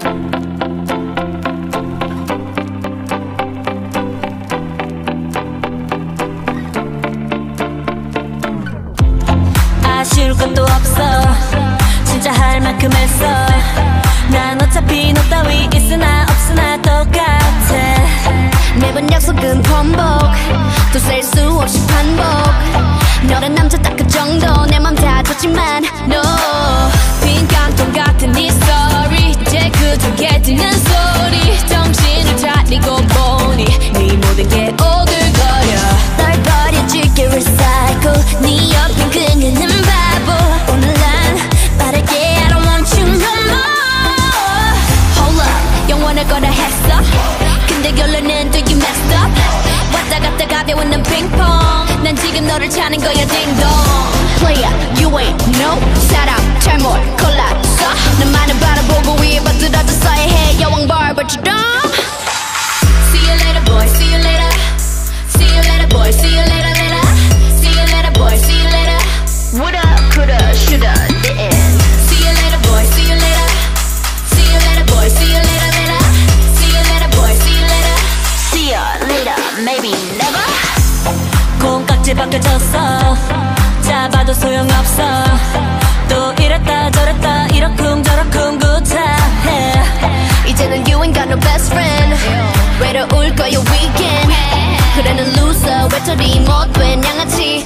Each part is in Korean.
아쉬울 것도 없어 진짜 할 만큼 했어 난 어차피 너 따위 있으나 없으나 똑같아 매번 약속은 번복 또 셀 수 없이 반복 너란 남자 딱 그 정도 내 맘 다 줬지만 no 빈 깡통 같은 네 story 이제 그저께 듣는 소리 정신을 차리고 보니 네 모든 게 오글거려 널 버려줄게 recycle 네 옆엔 그녀는 바보 오늘 난 빠르게 I don't want you no more Hold up 영원할 거라 했어 근데 결론은 do you messed up 왔다 갔다 가벼운 난 핑퐁 난 지금 너를 찾는 거야 딩동 Player you ain't no 사람 잘못 골랐어 너만을 바라보고 위에 받들어졌어야 해 여왕 barber처럼 See you later boy see you later See you later boy see you later later See you later boy see you later Woulda coulda shoulda didn't See you later boy see you later See you later boy see you later later See you later boy see you later See ya later maybe never 콩깍지 벗겨졌어 잡아도 소용없어 또 이랬다 저랬다 이러쿵저러쿵 구차해 이제는 you ain't got no best friend 외로울 거야 weekend 그래 넌 loser 외톨이 못된 양아치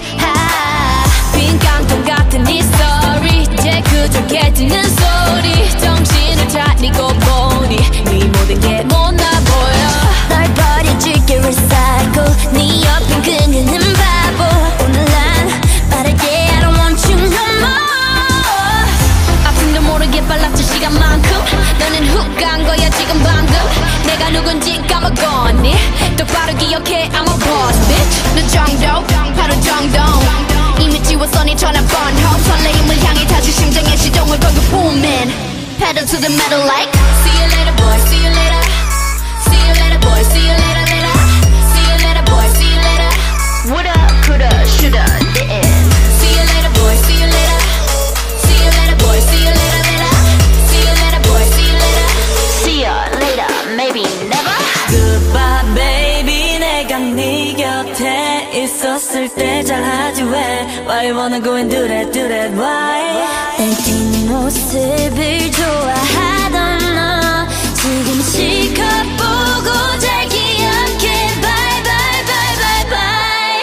빈 깡통 같은 네 story 이제 그저께 듣는 소리 정신을 차리고 보니 네 모든 게 못나 보여 널 버려줄게 recycle 네 옆엔 그녀는 바보 오늘 난 빠르게 I don't want you no more 아픔도 모르게 빨랐지 시간만큼 너는 훅 간 거야 지금 방금 내가 누군지 까먹었니 똑바로 기억해 I'm a boss bitch 너 정도 바로 정도 이미 지웠어 네 전화번 홈 설레임을 향해 다시 심장의 시동을 걸고 booming pedal to the metal like See you later boy see you later See you later boy see you later later See you later boy see you later Woulda coulda shoulda didn't See you later boy see you later See you later boy see you later later See you later boy see you later See ya later maybe never Goodbye baby 내가 네 곁에 있었을 때 잘하지 왜 Why you wanna go and do that why 날 뛰는 모습을 좋아하던 너 지금 실컷 보고 잘 기억해 Bye bye bye bye bye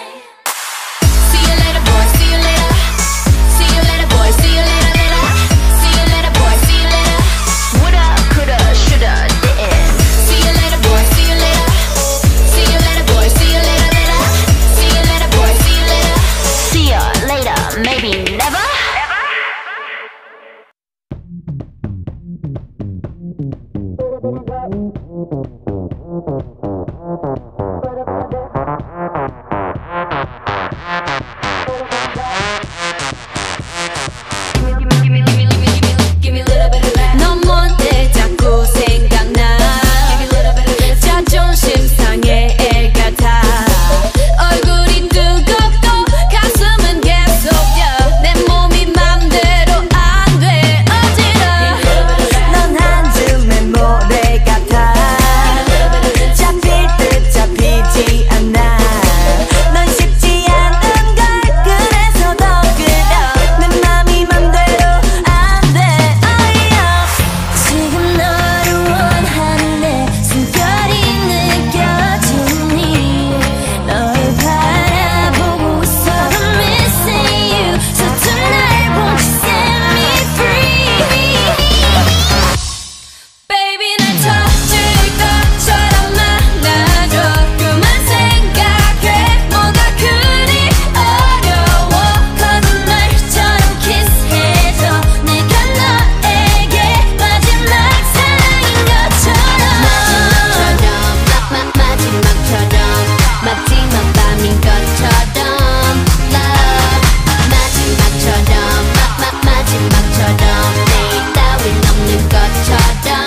See you later boy see you later See you later boy see you later later See you later boy see you later Woulda coulda shoulda didn't See you later boy see you later See you later boy see you later later See you later boy see you later See ya later maybe never 넌 뭔데 자꾸 생각나 자존심 상해 애 같아 얼굴이 뜨겁고 가슴은 계속 뛰어 내 몸이 맘대로 안 돼 어지러 넌 한줌의 모래 같아 잡힐 듯 잡히지 않아 넌 쉽지 않은 걸 그래서 더 그려 내 맘이 맘대로 안 돼 지금 너를 원하는 내 숨결이 느껴지니 널 바라보고 있어 I'm missing you So tonight won't you set me free Baby 날 터질 것처럼 만나줘 그만 생각해 뭐가 그리 어려워 거짓말처럼 키스해줘 내가 너에게 마지막 사랑인 것처럼 마지막 밤인 것처럼 Love 마지막처럼 내일 따윈 없는 것처럼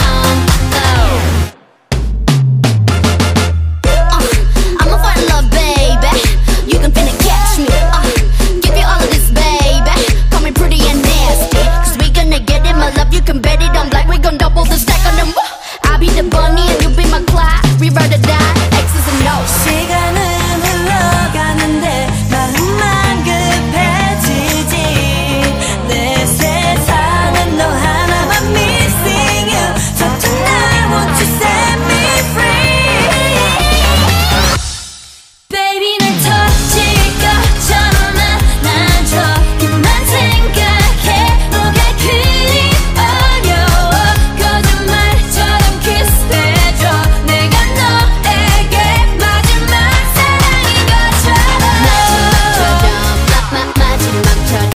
I'ma fall in love, baby. You can finna catch me. Give you all of this, baby. Call me pretty and nasty. Cause we gonna get it, my love, you can bet it